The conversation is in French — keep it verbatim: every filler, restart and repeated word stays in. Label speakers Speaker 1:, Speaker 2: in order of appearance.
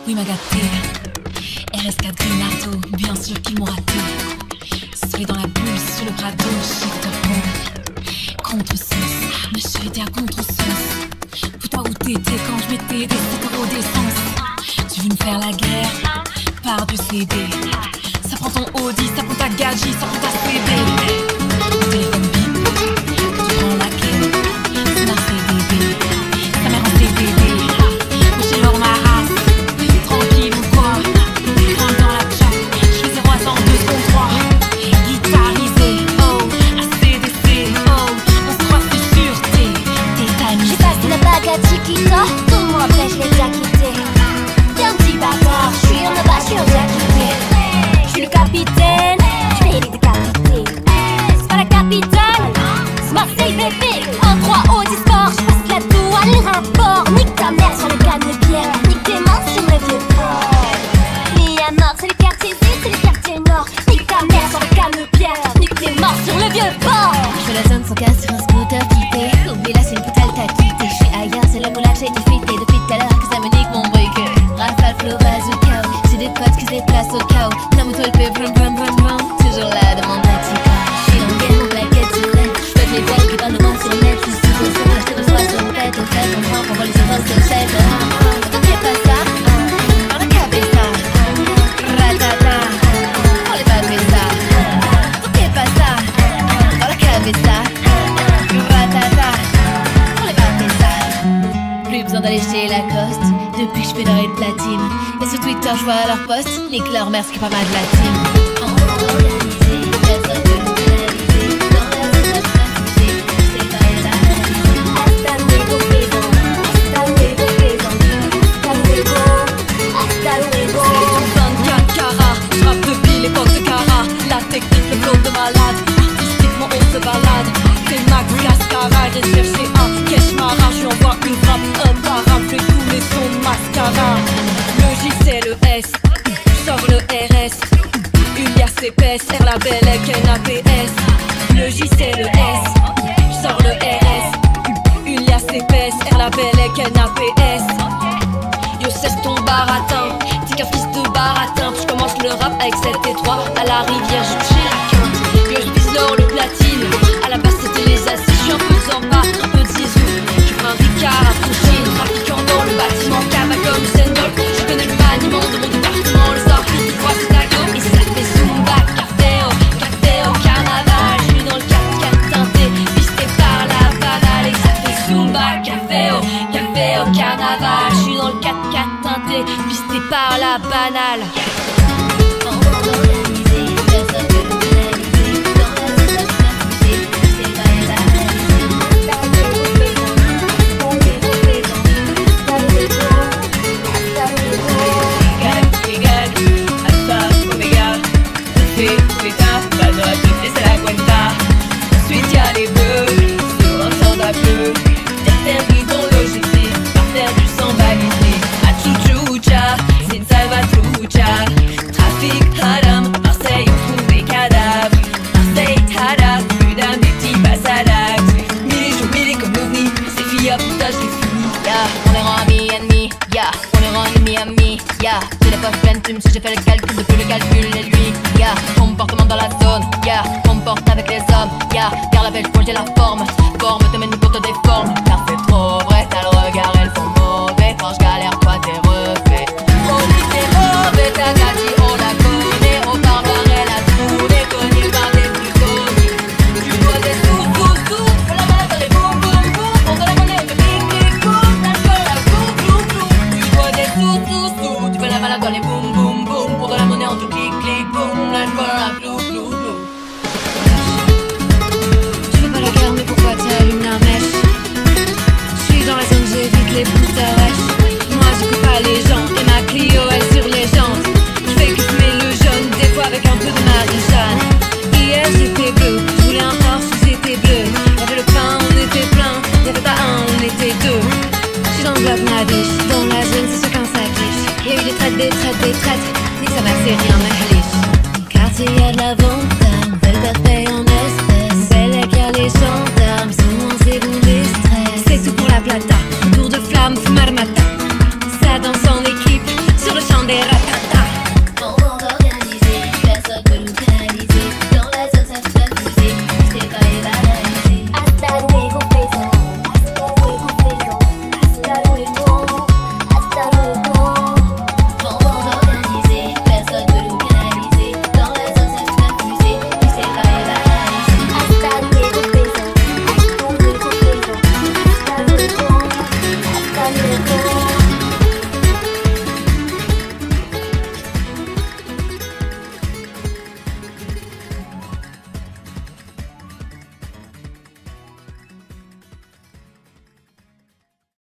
Speaker 1: Oui, m'a gâté. R S quatre Green bien sûr qu'ils m'ont raté. Soleil dans la bulle, sur le bras d'eau, shifter bomb. Contre-sens, ma chérie t'es à contre-sens. Putain où t'étais quand je mettais des sept euros d'essence. Tu veux me faire la guerre, par du C D. Ça prend ton Audi, ça prend ta gadget, ça prend ta C D. Téléphone bip, tu prends la clé. C'est ma C D D, ta mère en C D D. Coucher leur ma race, tranquille ou quoi. Grimpe dans la chat, je fais zéro à cent deux secondes trois. Guitarisé, oh, A C D C, oh. On se croise de sûreté, tétanisé.
Speaker 2: J'ai passé la bague à Chiquita, deux mois après je l'ai déjà quitté. T'es un petit bâtard, je suis en bas, je suis déjà quitté. Je suis le capitaine, je vais les décapiter. C'est pas la capitale, c'est Marseille bébé. En trois hauts sport, je passe la douane, les rapports. Nique ta mère sur le canne-pierre, nique tes mains sur le vieux port. Ni à mort, c'est le quartier sud, c'est le quartier nord. Nique ta mère sur le canne-pierre, nique tes morts sur le vieux port. Je fais la zone sans casse sur un scooter quitté. Oublie là, c'est une pute, elle t'a quitté. Je suis ailleurs, c'est le moulin que j'ai diffité. Depuis tout à l'heure que ça me nique mon break. Rafale, flow, bazooka. J'ai des potes qui se déplacent au chaos. La moto elle fait vroom vroom vroom vroom. Toujours là dans mon batika. J'suis dans le game, mon plaquette sur net. J'fais les belles qui parlent de moi sur le net. Si tu veux savoir, j'te reçois sur mon tête. Au fait, on prend pour voir les enfants sur le chef. T'en fais pas ça, par la cabeza. Ratata, on les va faire ça. T'en fais pas ça, par la cabeza. Ratata, on les va faire ça. Plus besoin d'aller chez Lacoste. Depuis que je fais l'oreille de platine. Et sur Twitter je vois leurs posts. Nique leur mère, ce qui est pas mal de la team. On va organiser, personne ne nous pénaliser. Dans la zone de s'amuser, c'est pas la réaliser. Hasta luego présent, hasta luego présent. Hasta luego, hasta luego.
Speaker 1: C'est vingt-quatre carats, je rappe depuis l'époque de Cara. La technique, le flow de malade, artistiquement on se balade. C'est Max Cascara, j'ai cherché un Keshmara. Je lui envoie une frappe, un par un, fais tous les sons de mascara. Le J c'est le S, sors le R S. Ulias épaisse, R la belle avec N A P S. Le J c'est le S, sors le R S. Ulias épaisse, R la belle avec N A P S. Yo cesse ton baratin, t'es qu'un fils de baratin. Je commence le rap avec sept et trois. À la rivière, je chez la quinte. Yo je vise l'or, le platine. À la base c'était les assises, je suis un peu de Zamba, un peu de Zizou. Je prends un Ricard à Fouchine, trafiquant dans le bâtiment. Cava comme Sendol, je connais le maniement de mon département. Le soir qui froid c'est ta gueule. Et ça fait Zumba, café au, café au carnaval. Je suis dans le quatre quatre teinté, pisté par la banale. Et ça fait Zumba, café au, café au carnaval. Je suis dans le quatre quatre teinté, pisté par la banale.
Speaker 2: On va organiser, personne ne nous pénaliser. Dans la zone de s'amuser, c'est pas la réaliser. Hasta luego présent, hasta luego présent. Hasta luego, hasta luego.
Speaker 3: Égal, égal, alpha, oméga. Fait, bêta, pas de toutes et c'est la cuenta. Ensuite y'a les bleus, sur un soldat bleu. Terre dans l'O G T, par terre du sang balisé. A Chuchucha, c'est une salvatrucha. Trafic, haram, Marseille, on trouve des cadavres. Marseille, haram, plus d'âme, des petits passes à l'acte. Mille jours, mille comme l'ovni, c'est filles à putain, je l'ai fini.
Speaker 2: Ya, on est rend ami, ennemi, ya, on est rend ennemi, ami, ya. J'ai la poche pleine, tu me sais, j'ai fait le calcul depuis le calcul et lui, ya. Comportement dans la zone, ya, comporte avec les hommes, ya. Car la belle foule, j'ai la forme, forme te mène contre des formes. Car c'est trop vrai, t'as le regard, elles sont mauvais. Quand je galère, toi t'es refait. Oh, t'es mauvais, ta gâchis, on la connaît. Au barbare, elle a tout déconné, par des plus connus. Tu dois des sous, sous, sous, fais la balade dans les boum, boum, boum. On te la connaît, le bing, bing, boum. L'alcool, la boum, boum, boum. Tu dois des sous, sous, sous, tu fais la balade dans les boum, boum, boum. Pour de la monnaie, on te clic, clic, boum. L'alcool, la blou, blou, blou. Tu fais pas la guerre, mais pourquoi t'allumes la mèche? J'suis dans la zone, j'évite les putes à wesh. Moi j'écoute pas les gens, et ma Clio elle sur les jantes. J'fais que fumer le jaune, des fois avec un peu de Marie-Jeanne. Hier j'étais bleu, j'voulais un Porsche, j'étais bleu. Y'avait le pain, on était plein, y'avait pas un, on était deux. J'suis dans le bloc Nadiche, dans la zone c'est chacun sa quiche. Y'a eu des traites, des traites, des traites, nique sa mère c'est rien, mais liche. Quartier y'a de la vente d'armes, Velbert paye en espèces. C'est là qu'il y a les gendarmes, souvent c'est bon des stress. C'est tout pour la plata, tour de flamme, fumar mata.